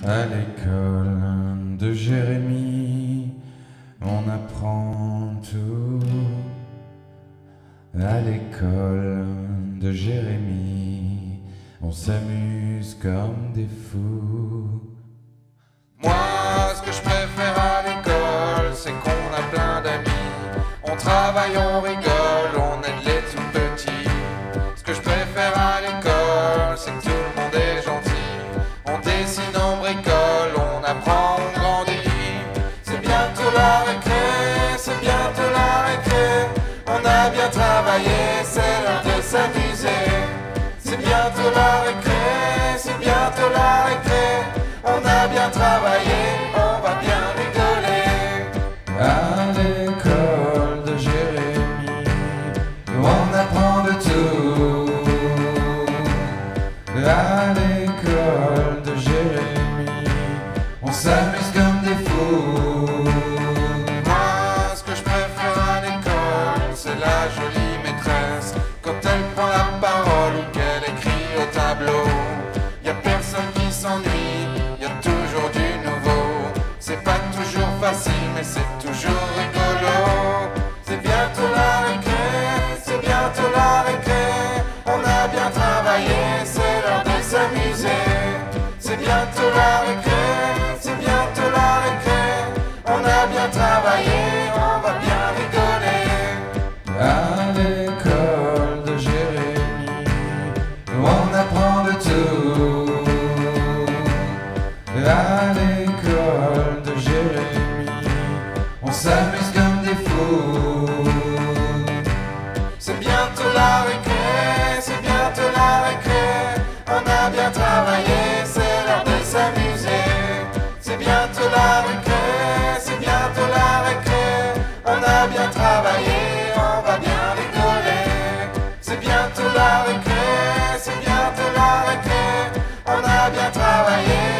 À l'école de Jérémie, on apprend tout. À l'école de Jérémie, on s'amuse comme des fous. Moi, ce que je préfère à l'école, c'est qu'on a plein d'amis. On travaille, on rigole, on aide les tout petits. Ce que je préfère à l'école, c'est que tout le monde est gentil. On dessine, on bricole, on apprend, on grandit. C'est bientôt la récré, c'est bientôt la récré. On a bien travaillé, c'est l'heure de s'amuser. C'est bientôt la récré, c'est bientôt la récré. On a bien travaillé, on va bien rigoler. À l'école de Jérémie, on apprend de tout. À l'école de Jérémie, on s'amuse comme des fous. Moi, ce que je préfère à l'école, c'est la jolie maîtresse. Quand elle prend la parole ou qu'elle écrit au tableau, y a personne qui s'ennuie, y a toujours du nouveau. C'est pas toujours facile, mais c'est toujours rigolo. C'est bientôt la récré, c'est bientôt la récré. On a bien travaillé, c'est l'heure de s'amuser. C'est bientôt la récré, c'est bientôt la récré. On a bien travaillé, on va bien rigoler. À l'école de Jérémie, on apprend de tout. À l'école de Jérémie, on s'amuse comme des fous. C'est bientôt la récré, c'est bientôt la récré. On a bien travaillé, c'est l'heure de s'amuser. C'est bientôt la récré, c'est bientôt la récré. On a bien travaillé, on va bien rigoler. C'est bientôt la récré, c'est bientôt la récré. On a bien travaillé.